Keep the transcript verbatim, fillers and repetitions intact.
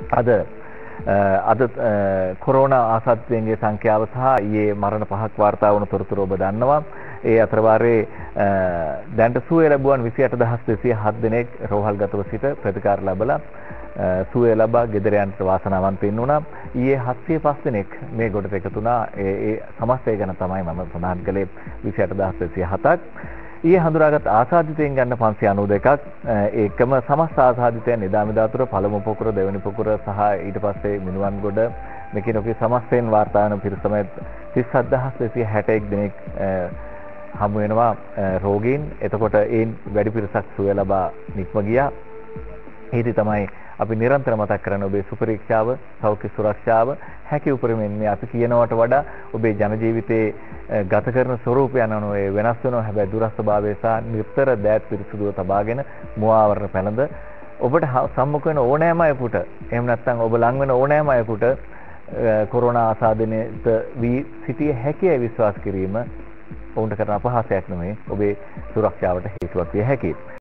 අද අද කොරෝනා ආසාදිතයන්ගේ සංඛ්‍යාව සහ ඊයේ මරණ පහක් වාර්තා වුණු තොරතුරු ඔබ දන්නවා. ඒ අතර වාරේ දැන්ට සුවය ලැබුවන් විසි අට දහස් දෙසිය හත් දෙනෙක් රෝහල්ගතව සිට ප්‍රතිකාර ලැබලා සුවය ලබා ගෙදර යන්නට වාසනාවන්ත වෙන්න උනා. ඊයේ හත්සිය පහ දෙනෙක් මේ ගොඩට එකතු වුණා. ඒ ඒ සමස්තය ගැන තමයි මම සඳහන් කළේ විසි අට දහස් දෙසිය හතක්. ඊයේ හඳුනාගත් ආසාදිතයන් ගන්න පන්සිය අනූ දෙකක්. ඒකම සමස්ත ආසාදිතයන් එදා මෙදා තුර පළමු පොකුර දෙවෙනි පොකුර සහ ඊට පස්සේ මිනුවන්ගොඩ මෙකිනොකේ සමස්තයෙන් වාර්තා වන පිරිස තමයි තිස් හත් දහස් දෙසිය හැට එක් දෙනෙක් හමු වෙනවා රෝගීන්. එතකොට ඒන් වැඩි පිරිසක් සුවය ලබා නික්ම ගියා. ඊට තමයි අපි නිරන්තර මතක් කරන ඔබේ සුපරීක්ෂාව, සෞඛ්‍ය සුරක්ෂාව හැකි උපරිමයෙන් මේ අපි කියනවට වඩා ඔබේ ජන ජීවිතයේ ගත කරන ස්වරූපයන් අනුව වෙනස් වෙනවා. හැබැයි දුරස්ථභාවය සහ නිතර දෑත් පිරිසුදුව තබාගෙන මුවාවරණ පැළඳ ඔබට සම්මුඛ වෙන ඕනෑම අයෙකුට, එහෙම නැත්නම් ඔබ ලං වෙන ඕනෑම අයෙකුට කොරෝනා ආසාදනයට වී සිටිය හැකියි විශ්වාස කිරීම ඔවුන්ට කරන අපහාසයක් නෙමෙයි, ඔබේ සුරක්ෂාවට හේතුවක් විය හැකියි.